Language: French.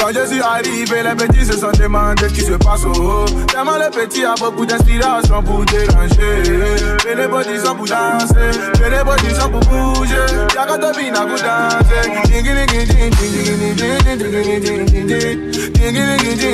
Quand je suis arrivé, les petits se sont demandés ce qui se passe au haut. Tellement le petit a beaucoup d'inspiration pour déranger. Et les bodies sont pour danser, et les bodies sont pour bouger. Y'a quand t'as bien à vous danser.